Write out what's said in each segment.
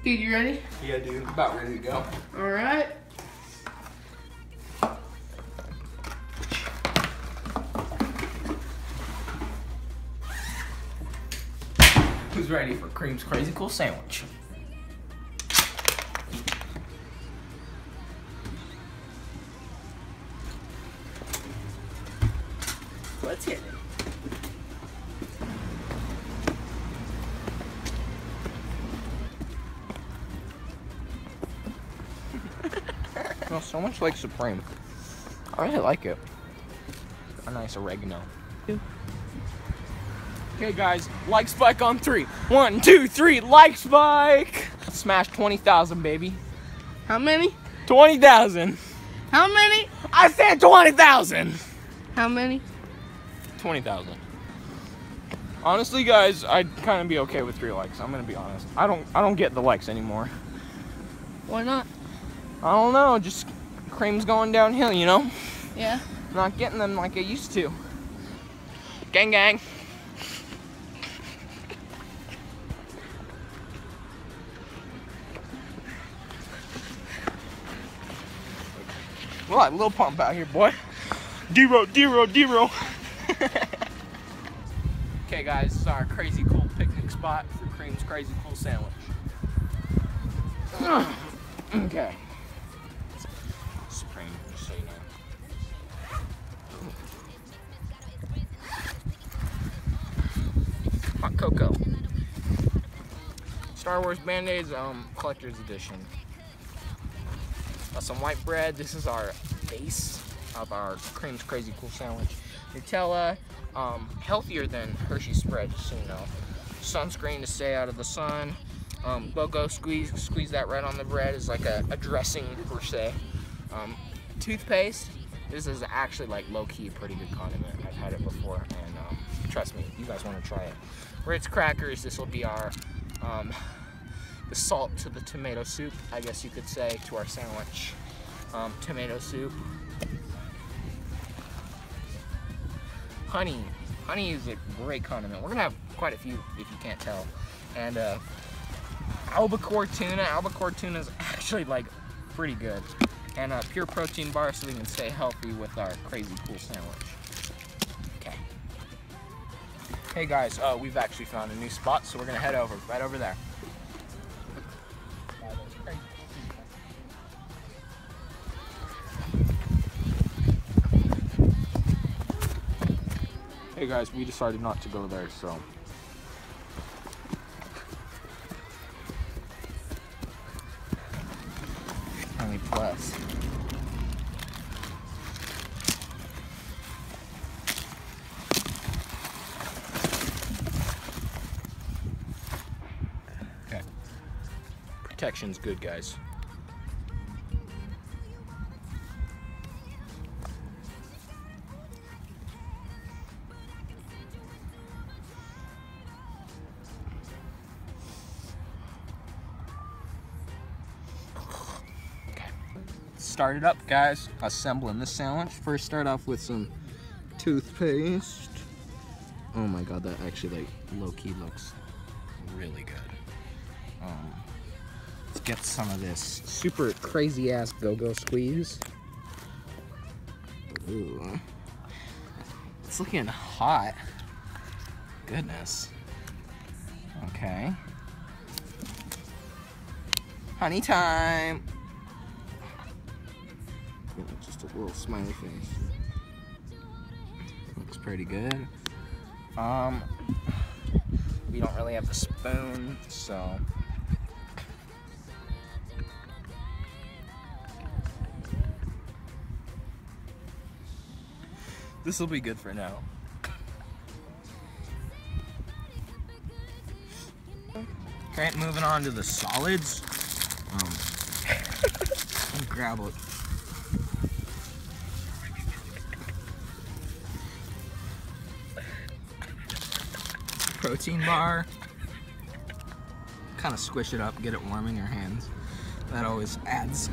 Dude, you ready? Yeah, dude. About ready to go. All right. Who's ready for Cream's Crazy Cool Sandwich? Let's hit it. Smells so much like Supreme. I really like it. A nice oregano. Okay, guys, like spike on 3. 1, 2, 3, like spike! Smash 20,000, baby. How many? 20,000. How many? I said 20,000. How many? 20,000. Honestly, guys, I'd kind of be okay with 3 likes. I'm gonna be honest. I don't get the likes anymore. Why not? I don't know. Just Cream's going downhill, you know. Yeah. Not getting them like I used to. Gang, gang. Well, like Lil Pump out here, boy. D-Ro. Okay, guys, this is our crazy cool picnic spot for Cream's Crazy Cool Sandwich. Okay. Supreme, just so you know. Hot cocoa. Star Wars Band-Aids, collector's edition. Some white bread. This is our base of our Cream's Crazy Cool Sandwich. Nutella, healthier than Hershey's spread, just so you know. Sunscreen to stay out of the sun. Go squeeze that right on the bread is like a dressing per se. Toothpaste. This is actually like low-key a pretty good condiment. I've had it before, and trust me, you guys want to try it. Ritz crackers. This will be our the salt to the tomato soup, I guess you could say, to our sandwich. Tomato soup. Honey. Honey is a great condiment. We're gonna have quite a few, if you can't tell. And albacore tuna. Albacore tuna is actually like pretty good. And a pure protein bar so we can stay healthy with our crazy cool sandwich. Okay. Hey guys, we've actually found a new spot, so we're gonna head over, right over there. Hey guys, we decided not to go there, so. Only plus. Okay. Protection's good, guys. Start it up, guys. Assembling this sandwich. First, start off with some toothpaste. Oh my god, that actually like low-key looks really good. Let's get some of this super crazy ass go-go squeeze. Ooh, it's looking hot. Goodness. Okay. Honey time. Just a little smiley face. Looks pretty good. We don't really have the spoon, so this will be good for now. Okay, moving on to the solids. Grab it. Protein bar. Kind of squish it up, get it warm in your hands. That always adds.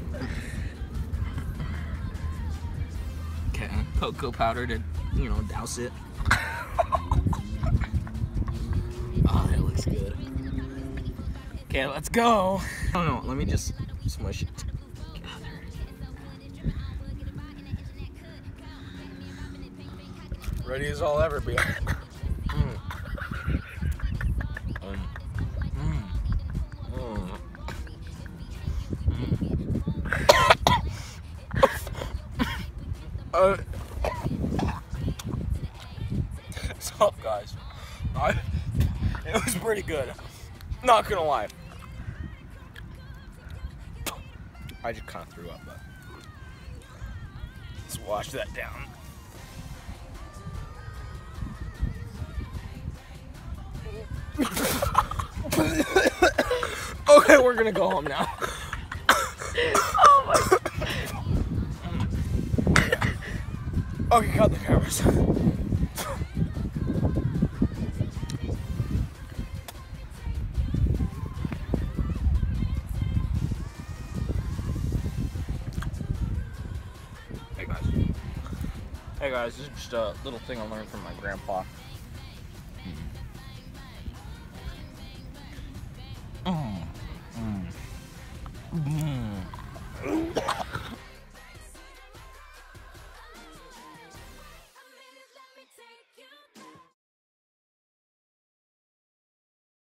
Okay, cocoa powder to, you know, douse it. Oh, that looks good. Okay, let's go. Oh no, let me just smush it together. Ready as I'll ever be. So guys, it was pretty good. Not gonna lie. I just kind of threw up, but let's wash that down. Okay, we're gonna go home now. Oh my. Okay, cut the cameras. Hey guys, this is just a little thing I learned from my grandpa.